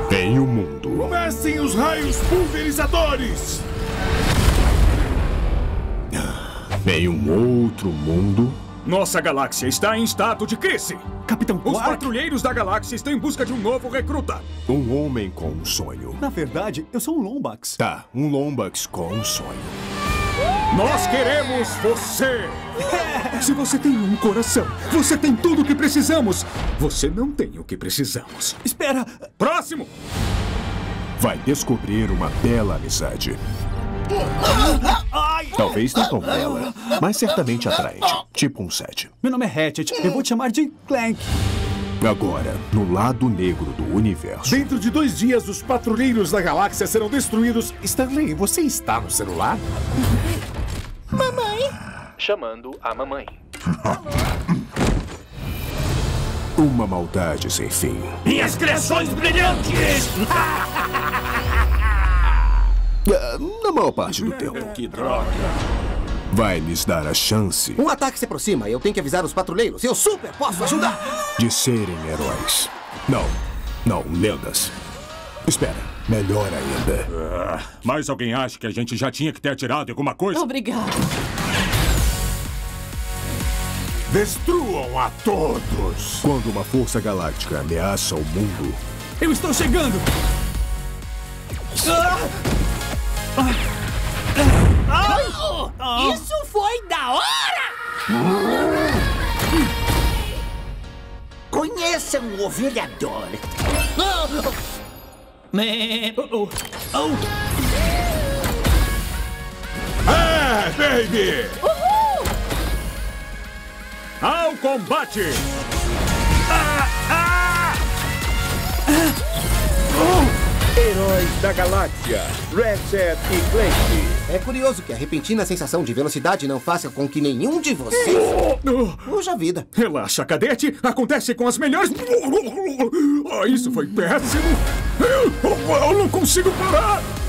Em um mundo. Comecem os raios pulverizadores! Em um outro mundo. Nossa galáxia está em estado de crise. Capitão Os Quark? patrulheiros da galáxia estão em busca de um novo recruta. Um homem com um sonho. Na verdade, eu sou um Lombax. Tá, um Lombax com um sonho. Nós queremos você! Se você tem um coração, você tem tudo o que precisamos. Você não tem o que precisamos. Espera! Próximo! Vai descobrir uma bela amizade. Talvez não tão bela, mas certamente atraente. Tipo um 7. Meu nome é Hatchet. Eu vou te chamar de Clank. Agora, no lado negro do universo. Dentro de 2 dias, os patrulheiros da galáxia serão destruídos. Stanley, você está no celular? Mamãe? Chamando a mamãe. Uma maldade sem fim. Minhas criações brilhantes! Na maior parte do tempo. Que droga! Vai lhes dar a chance Um ataque se aproxima. Eu tenho que avisar os patrulheiros. Eu super posso ajudar. de serem heróis. Não, lendas. Espera, melhor ainda. Mas alguém acha que a gente já tinha que ter atirado em alguma coisa? Obrigada. Destruam a todos! Quando uma força galáctica ameaça o mundo, Eu estou chegando! Isso foi da hora! Conheçam o ovelhador. É, baby! Ao combate! Heróis da Galáxia, Ratchet e Clank. É curioso que a repentina sensação de velocidade não faça com que nenhum de vocês... Puxa vida. Relaxa, cadete. Acontece com as melhores... isso foi péssimo. Eu não consigo parar.